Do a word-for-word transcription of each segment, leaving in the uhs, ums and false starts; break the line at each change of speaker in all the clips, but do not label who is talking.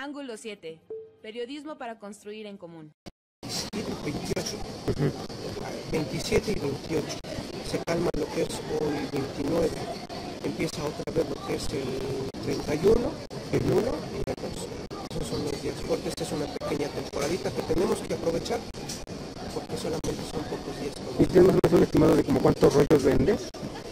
Ángulo siete. Periodismo para construir en común.
veintiocho, uh-huh. veintisiete y veintiocho. Se calma lo que es hoy veintinueve. Empieza otra vez lo que es el treinta y uno, el uno y el dos. Esos son los días fuertes. Esta es una pequeña temporadita que tenemos que aprovechar porque solamente son pocos días.
¿Y tienes más un estimado de como cuántos rollos vendes?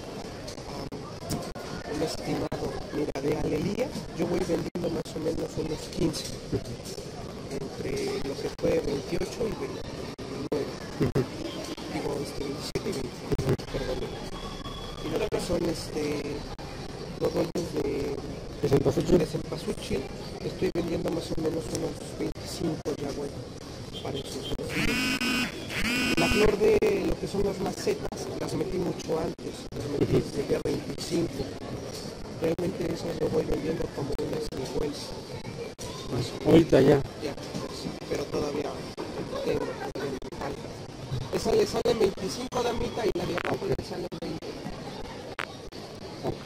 Um, un estimado, mira, de alelía yo voy vendiendo más o menos unos quince. Entre lo que fue veintiocho y veintinueve. Uh-huh. Digo, este, veintisiete y veintiocho, uh-huh. Perdón. Y lo que son este, los rollos de, de cempasúchil, estoy vendiendo más o menos unos veinticinco ya, bueno, para esos dos días. La flor de lo que son las macetas, las metí mucho antes, las metí desde el día veinticinco. Realmente esas lo voy vendiendo como unas cincuenta.
Ahorita ya.
Ya, sí, pero todavía tengo, todavía me falta. Esa le sale veinticinco, damita, y la de abajo le sale veinte.
Ok.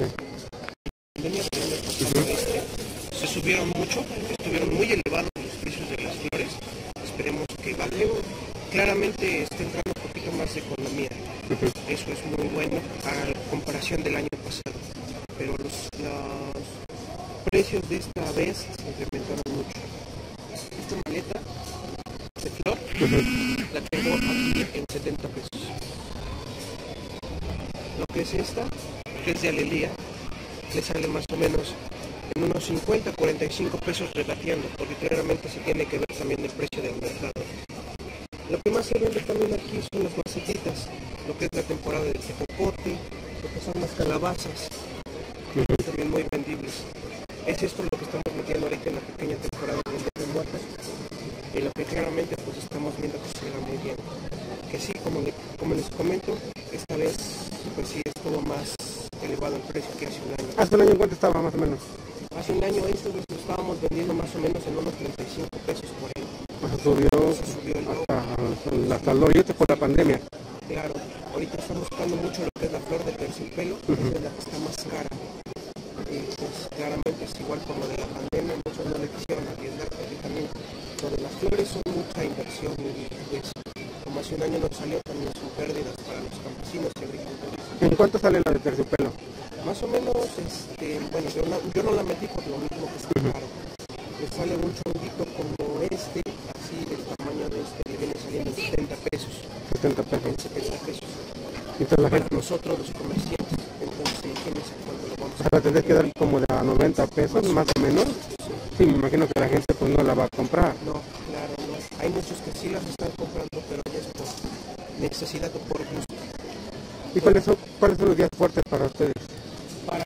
Uh-huh. Se subieron mucho, estuvieron muy elevados los precios de las flores. Esperemos que bajen. Claramente está entrando un poquito más de economía. Uh-huh. Eso es muy bueno a comparación del año pasado. Pero los, los precios de esta vez se incrementaron mucho. Esta maleta de flor, uh-huh, la tengo aquí en setenta pesos. Lo que es esta, que es de alelía, le sale más o menos en unos cincuenta, cuarenta y cinco pesos regateando, porque claramente se tiene que ver también el precio del mercado. Lo que más se vende también aquí son las macetitas, lo que es la temporada del tejocote, lo que son las calabazas, uh-huh, también muy vendibles. Es esto lo que estamos metiendo ahorita en la pequeña temporada de Día de Muertos, y lo que claramente pues estamos viendo que se va muy bien. Que sí, como, le, como les comento, esta vez pues sí estuvo más elevado el precio que hace un año.
¿Hace un año en cuánto estaba más o menos?
Hace un año esto lo estábamos vendiendo más o menos en unos treinta y cinco pesos por ahí.
Se subió,
se subió el
hasta, hasta el doble por la pandemia.
Claro, ahorita estamos buscando mucho lo que es la flor de terciopelo, uh-huh, es la que está más cara. Y pues claramente es igual por lo de la pandemia, muchos no le quisieron arriesgar porque también lo de las flores son mucha inversión y pues como hace un año nos salió también son pérdidas para los campesinos y agricultores.
¿En cuánto sale la de terciopelo?
Más o menos, este, bueno, yo no, yo no la metí por lo mismo que está caro. Le sale un chonguito como este, así del tamaño de este, le viene saliendo setenta pesos.
setenta pesos.
setenta pesos.
Entonces la
para
gente...
nosotros los comerciantes, entonces imagínense cuánto lo vamos a...
O sea, la tendrás que dar como de a noventa pesos, más o menos. Sí, me imagino que la gente pues no la va a comprar.
No, claro, no. Hay muchos que sí las están comprando, pero ya es por necesidad o por gusto.
¿Y cuáles son, cuáles son los días fuertes para ustedes?
Para...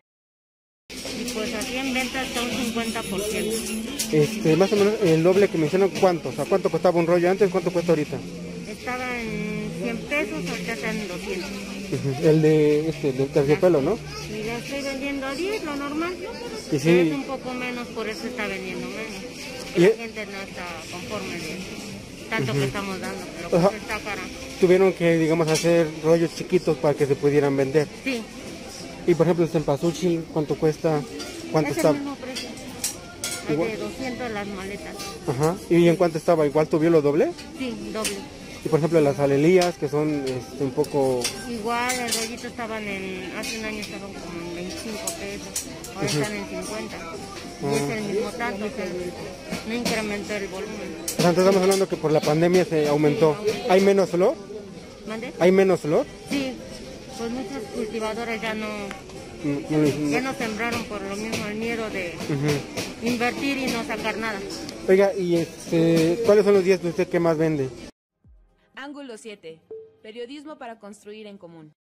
Y pues aquí en venta está un cincuenta por ciento.
Este, más o menos el doble que mencionan, ¿cuánto? O sea, ¿cuánto costaba un rollo antes? ¿Cuánto cuesta ahorita?
Estaba en cien pesos, ahorita está en doscientos.
Uh-huh. El de este, del terciopelo, ¿no?
Y la estoy vendiendo a diez, lo normal.
Y sí.
Es un poco menos, por eso está vendiendo menos. Y la gente no está conforme de tanto uh-huh, que estamos dando, pero pues, uh-huh, está cara.
Tuvieron que, digamos, hacer rollos chiquitos para que se pudieran vender.
Sí.
Y por ejemplo, el cempasúchil, ¿cuánto cuesta? ¿Cuánto
es
está?
el mismo precio. Es de doscientos las maletas.
Ajá. ¿Y en cuánto estaba? ¿Igual tuvió lo doble?
Sí, doble.
Y por ejemplo, las alelías, que son este, un poco...
Igual, el rollito estaban en... Hace un año estaban como en veinticinco pesos. Ahora uh-huh, están en cincuenta. Uh-huh. Y es el mismo tanto, o sea, no incrementó el volumen.
O sea, entonces estamos hablando que por la pandemia se aumentó. Sí, ¿hay menos flor?
¿Mande?
¿Hay menos flor?
Sí, pues muchos cultivadores ya no,
no, no, no.
ya no sembraron por lo mismo el miedo de uh-huh, invertir y no sacar nada.
Oiga, ¿y este, cuáles son los días de usted que más vende?
Ángulo siete. Periodismo para construir en común.